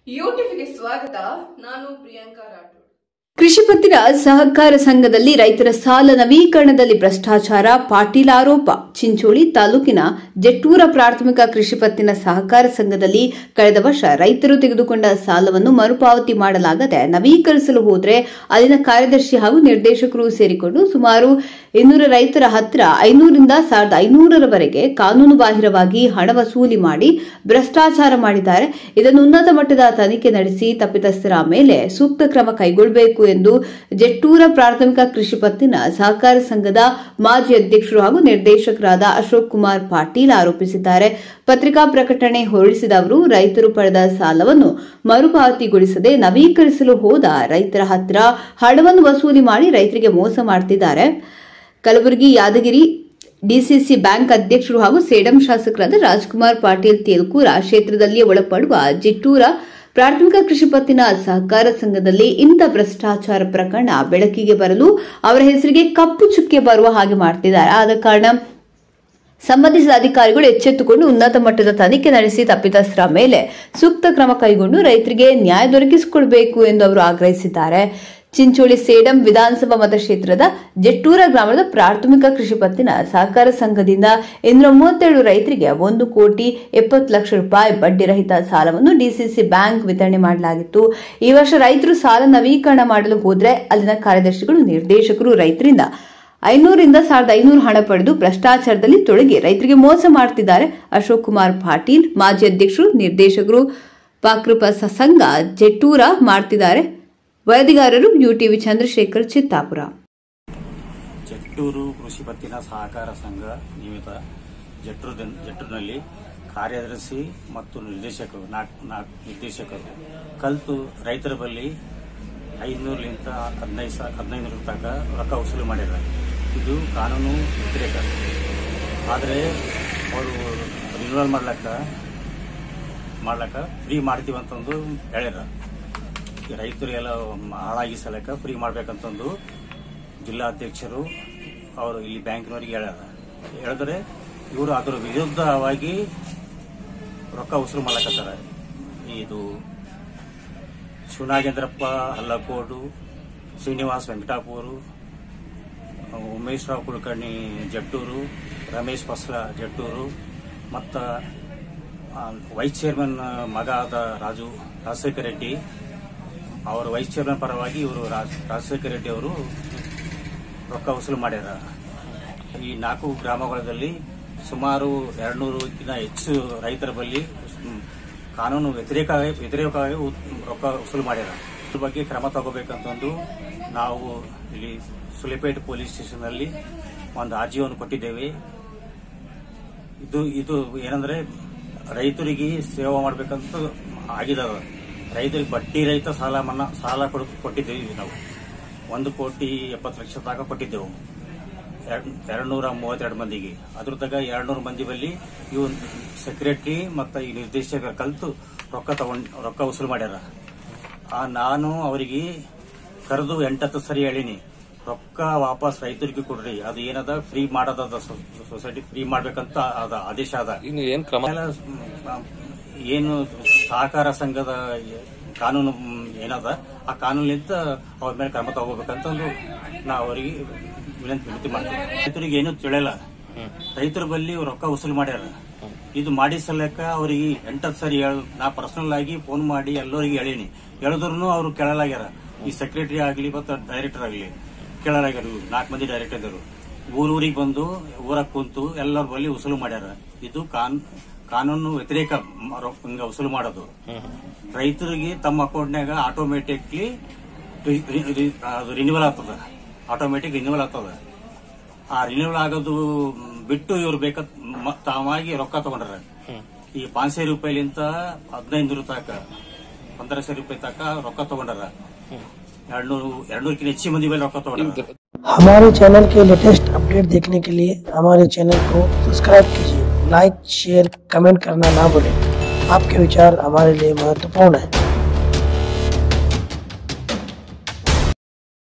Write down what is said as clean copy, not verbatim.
ಯೂಟ್ಯೂಬ್ಗೆ ಸ್ವಾಗತ. ನಾನು ಪ್ರಿಯಾಂಕಾ ರಾಠೋಡ್. ಕೃಷಿ ಪತ್ತಿನ ಸಹಕಾರ ಸಂಘದಲ್ಲಿ ರೈತರ ಸಾಲ ನವೀಕರಣದಲ್ಲಿ ಭ್ರಷ್ಟಾಚಾರ, ಪಾಟೀಲ್ ಆರೋಪ. ಚಿಂಚೋಳಿ ತಾಲೂಕಿನ ಜೆಟ್ಟೂರ ಪ್ರಾಥಮಿಕ ಕೃಷಿ ಪತ್ತಿನ ಸಹಕಾರ ಸಂಘದಲ್ಲಿ ಕಳೆದ ವರ್ಷ ರೈತರು ತೆಗೆದುಕೊಂಡ ಸಾಲವನ್ನು ಮರುಪಾವತಿ ಮಾಡಲಾಗದೆ ನವೀಕರಿಸಲು ಹೋದರೆ ಅಲ್ಲಿನ ಕಾರ್ಯದರ್ಶಿ ಹಾಗೂ ನಿರ್ದೇಶಕರು ಸೇರಿಕೊಂಡು ಸುಮಾರು 200 ರೈತರ ಹತ್ತಿರ 500ರಿಂದ 1500ರವರೆಗೆ ಕಾನೂನು ಬಾಹಿರವಾಗಿ ಹಣ ವಸೂಲಿ ಮಾಡಿ ಭ್ರಷ್ಟಾಚಾರ ಮಾಡಿದ್ದಾರೆ. ಇದನ್ನು ಉನ್ನತ ಮಟ್ಟದ ತನಿಖೆ ನಡೆಸಿ ತಪ್ಪಿತಸ್ಥರ ಮೇಲೆ ಸೂಕ್ತ ಕ್ರಮ ಕೈಗೊಳ್ಳಬೇಕು ಎಂದು ಜೆಟ್ಟೂರ ಪ್ರಾಥಮಿಕ ಕೃಷಿ ಪತ್ತಿನ ಸಹಕಾರ ಸಂಘದ ಮಾಜಿ ಅಧ್ಯಕ್ಷರು ಹಾಗೂ ನಿರ್ದೇಶಕರಾದ ಅಶೋಕ್ ಕುಮಾರ್ ಪಾಟೀಲ್ ಆರೋಪಿಸಿದ್ದಾರೆ. ಪತ್ರಿಕಾ ಪ್ರಕಟಣೆ ಹೊರಡಿಸಿದ ಅವರು, ರೈತರು ಪಡೆದ ಸಾಲವನ್ನು ಮರುಪಾವತಿಗೊಳಿಸದೆ ನವೀಕರಿಸಲು ಹೋದ ರೈತರ ಹತ್ತಿರ ಹಣವನ್ನು ವಸೂಲಿ ಮಾಡಿ ರೈತರಿಗೆ ಮೋಸ ಮಾಡುತ್ತಿದ್ದಾರೆ. ಕಲಬುರಗಿ ಯಾದಗಿರಿ ಡಿಸಿಸಿ ಬ್ಯಾಂಕ್ ಅಧ್ಯಕ್ಷರು ಹಾಗೂ ಸೇಡಂ ಶಾಸಕರಾದ ರಾಜ್ಕುಮಾರ್ ಪಾಟೀಲ್ ತೇಲ್ಕೂರ ಕ್ಷೇತ್ರದಲ್ಲಿ ಒಳಪಡುವ ಜಿಟ್ಟೂರ ಪ್ರಾಥಮಿಕ ಕೃಷಿ ಪತ್ತಿನ ಸಹಕಾರ ಸಂಘದಲ್ಲಿ ಇಂಥ ಭ್ರಷ್ಟಾಚಾರ ಪ್ರಕರಣ ಬೆಳಕಿಗೆ ಬರಲು ಅವರ ಹೆಸರಿಗೆ ಕಪ್ಪು ಚುಕ್ಕೆ ಬರುವ ಹಾಗೆ ಮಾಡುತ್ತಿದ್ದಾರೆ. ಆದ ಕಾರಣ ಸಂಬಂಧಿಸಿದ ಅಧಿಕಾರಿಗಳು ಎಚ್ಚೆತ್ತುಕೊಂಡು ಉನ್ನತ ಮಟ್ಟದ ತನಿಖೆ ನಡೆಸಿ ತಪ್ಪಿತಸ್ಥರ ಮೇಲೆ ಸೂಕ್ತ ಕ್ರಮ ಕೈಗೊಂಡು ರೈತರಿಗೆ ನ್ಯಾಯ ದೊರಕಿಸಿಕೊಡಬೇಕು ಎಂದು ಅವರು ಆಗ್ರಹಿಸಿದ್ದಾರೆ. ಚಿಂಚೋಳಿ ಸೇಡಂ ವಿಧಾನಸಭಾ ಮತಕ್ಷೇತ್ರದ ಜೆಟ್ಟೂರ ಗ್ರಾಮದ ಪ್ರಾಥಮಿಕ ಕೃಷಿ ಪತ್ತಿನ ಸಹಕಾರ ಸಂಘದಿಂದ 237 ರೈತರಿಗೆ 1,70,00,000 ರೂಪಾಯಿ ಬಡ್ಡಿ ರಹಿತ ಸಾಲವನ್ನು ಡಿಸಿಸಿ ಬ್ಯಾಂಕ್ ವಿತರಣೆ ಮಾಡಲಾಗಿತ್ತು. ಈ ವರ್ಷ ರೈತರು ಸಾಲ ನವೀಕರಣ ಮಾಡಲು ಹೋದರೆ ಅಲ್ಲಿನ ಕಾರ್ಯದರ್ಶಿಗಳು, ನಿರ್ದೇಶಕರು ರೈತರಿಂದ 500ರಿಂದ 1500 ಹಣ ಪಡೆದು ಭ್ರಷ್ಟಾಚಾರದಲ್ಲಿ ತೊಡಗಿ ರೈತರಿಗೆ ಮೋಸ ಮಾಡುತ್ತಿದ್ದಾರೆ. ಅಶೋಕ್ ಕುಮಾರ್ ಪಾಟೀಲ್ ಮಾಜಿ ಅಧ್ಯಕ್ಷರು, ನಿರ್ದೇಶಕರು ಪಾಕೃಪ ಸಂಘ ಜೆಟ್ಟೂರ ಮಾಡುತ್ತಿದ್ದಾರೆ. ವರದಿಗಾರರು ಯುಟಿವಿ ಚಂದ್ರಶೇಖರ್, ಚಿತ್ತಾಪುರ. ಜೆಟ್ಟೂರು ಕೃಷಿ ಪತ್ತಿನ ಸಹಕಾರ ಸಂಘ ನಿಯಮಿತ ಜೆಟ್ಟೂರಿನಲ್ಲಿ ಕಾರ್ಯದರ್ಶಿ ಮತ್ತು ನಿರ್ದೇಶಕರು ನಿರ್ದೇಶಕರು ಕಲಿತು ರೈತರ ಬಳಿ 500ರಿಂದ 1500 ತನಕ ರೊಕ್ಕ ವಸೂಲಿ ಮಾಡಿದ್ದಾರೆ. ಇದು ಕಾನೂನು ವ್ಯತಿರೇಕ. ಆದರೆ ಅವರು ರಿನ್ಯೂವಲ್ ಮಾಡ್ಲಕ್ಕ ಫ್ರೀ ಮಾಡ್ತೀವಂತಂದು ಹೇಳ್ಯಾರ. ರೈತರಿಗೆಲ್ಲ ಹಾಳಾಗಿ ಸಲಕ ಫ್ರೀ ಮಾಡ್ಬೇಕಂತಂದು ಜಿಲ್ಲಾಧ್ಯಕ್ಷರು ಅವರು ಇಲ್ಲಿ ಬ್ಯಾಂಕಿನವರಿಗೆ ಹೇಳಿದ್ರೆ ಇವರು ಅದರ ವಿರುದ್ಧವಾಗಿ ರೊಕ್ಕ ವಸೂಲು ಮಾಡಕತ್ತಾರ. ಇದು ಶಿವನಾಗೇಂದ್ರಪ್ಪ ಹಲ್ಲಕೋಡು, ಶ್ರೀನಿವಾಸ್ ವೆಂಕಟಾಪುರು, ಉಮೇಶ್ ರಾವ್ ಕುಲಕರ್ಣಿ ಜಟ್ಟೂರು, ರಮೇಶ್ ಫಸ್ಲ ಜಟ್ಟೂರು ಮತ್ತು ವೈಸ್ ಚೇರ್ಮನ್ ಮಗ ಆದ ರಾಜಶೇಖರ ರೆಡ್ಡಿ ಅವರ ವೈಸ್ ಚೇರ್ಮನ್ ಪರವಾಗಿ ಇವರು ರಾಜಶೇಖರ ರೆಡ್ಡಿ ಅವರು ರೊಕ್ಕ ವಸೂಲು ಮಾಡ್ಯಾರ. ಈ 4 ಗ್ರಾಮಗಳಲ್ಲಿ ಸುಮಾರು 200ಕ್ಕಿಂತ ಹೆಚ್ಚು ರೈತರ ಬಳಿ ಕಾನೂನು ವ್ಯತಿರೇಕವಾಗಿ ರೊಕ್ಕ ವಸೂಲು ಮಾಡ್ಯಾರ. ಇದ್ರ ಬಗ್ಗೆ ಕ್ರಮ ತಗೋಬೇಕಂತಂದು ನಾವು ಇಲ್ಲಿ ಸುಲೇಪೇಟೆ ಪೊಲೀಸ್ ಸ್ಟೇಷನ್ನಲ್ಲಿ ಒಂದು ಅರ್ಜಿಯನ್ನು ಕೊಟ್ಟಿದ್ದೇವೆ. ಇದು ಏನಂದ್ರೆ ರೈತರಿಗೆ ಸೇವೆ ಮಾಡಬೇಕಂತ ಆಗಿದಾವ. ರೈತರಿಗೆ ಬಡ್ಡಿ ರಹಿತ ಸಾಲ ಕೊಟ್ಟಿದ್ದೇವೆ. ನಾವು 1,70,00,000 ತನಕ ಕೊಟ್ಟಿದ್ದೆವು 232 ಮಂದಿಗೆ. ಅದ್ರದಾಗ 200 ಮಂದಿ ಬಳಿ ಇವು ಸೆಕ್ರೆಟರಿ ಮತ್ತು ಈ ನಿರ್ದೇಶಕರು ಕಲಿತು ರೊಕ್ಕ ವಸೂಲು ಮಾಡ್ಯಾರ. ನಾನು ಅವರಿಗೆ ಕರೆದು 8 ಸರಿ ಹೇಳಿನಿ, ರೊಕ್ಕ ವಾಪಸ್ ರೈತರಿಗೆ ಕೊಡ್ರಿ. ಅದು ಏನದ ಫ್ರೀ ಮಾಡೋದ ಸೊಸೈಟಿ ಫ್ರೀ ಮಾಡ್ಬೇಕಂತ ಅದ ಆದೇಶ ಅದ. ಏನು ಸಹಕಾರ ಸಂಘದ ಕಾನೂನು ಏನದ ಆ ಕಾನೂನಿಂದ ಅವ್ರ ಮೇಲೆ ಕ್ರಮ ತಗೋಬೇಕಂತಂದು ನಾವು ಅವರಿಗೆ ವಿನಂತಿ ಮಾಡ್ತೀವಿ. ರೈತರಿಗೆ ಏನು ತಿಳಿಯಲ್ಲ, ರೈತರ ಬಳಿ ರೊಕ್ಕ ವಸೂಲು ಮಾಡ್ಯಾರ. ಇದು ಮಾಡಿ ಸಲಕ ಅವರಿಗೆ 8 ಸರಿ ನಾ ಪರ್ಸನಲ್ ಆಗಿ ಫೋನ್ ಮಾಡಿ ಎಲ್ಲರಿಗೆ ಹೇಳೀನಿ. ಹೇಳಿದ್ರು ಅವರು ಕೇಳಲಾಗ್ಯಾರ. ಈ ಸೆಕ್ರೆಟರಿ ಆಗಲಿ ಮತ್ತು ಡೈರೆಕ್ಟರ್ ಆಗಲಿ ಕೇಳಲಾಗ್ಯಾರ. 4 ಮಂದಿ ಡೈರೆಕ್ಟರ್ ಇದ್ದರು. ಊರಿಗೆ ಬಂದು ಊರಾಗ ಕುಂತು ಎಲ್ಲರ ಬಳಿ ವಸೂಲು ಮಾಡ್ಯಾರ. ಇದು ಕಾನೂನು ವ್ಯತಿರೇಕ ವಸೂಲು ಮಾಡೋದು. ರೈತರಿಗೆ ತಮ್ಮ ಅಕೌಂಟ್ನಾಗ ಆಟೋಮೆಟಿಕ್ಲಿ ರಿನ್ಯೂವಲ್ ಆಗ್ತದ. ಆಟೋಮೆಟಿಕ್ ರಿನ್ಯೂವಲ್ ಆಗ್ತದ. ಆ ರಿನ್ಯೂವಲ್ ಆಗೋದು ಬಿಟ್ಟು ಇವ್ರು ತಾವಾಗಿ ರೊಕ್ಕ ತಗೊಂಡ್ರ. ಈ 500 ರೂಪಾಯಿಲಿಂತ 1500 ತನಕ 1500 ರೂಪಾಯಿ ತನಕ ರೊಕ್ಕ ತಗೊಂಡಾರ. 200ಕ್ಕಿಂತ ಹೆಚ್ಚು ಮಂದಿ ಮೇಲೆ ರೊಕ್ಕ ತಗೊಂಡ್ರ. हमारे चैनल के लेटेस्ट अपडेट देखने के लिए हमारे चैनल को सब्सक्राइब कीजिए, लाइक शेयर कमेंट करना ना भूलें। आपके विचार हमारे लिए महत्वपूर्ण है।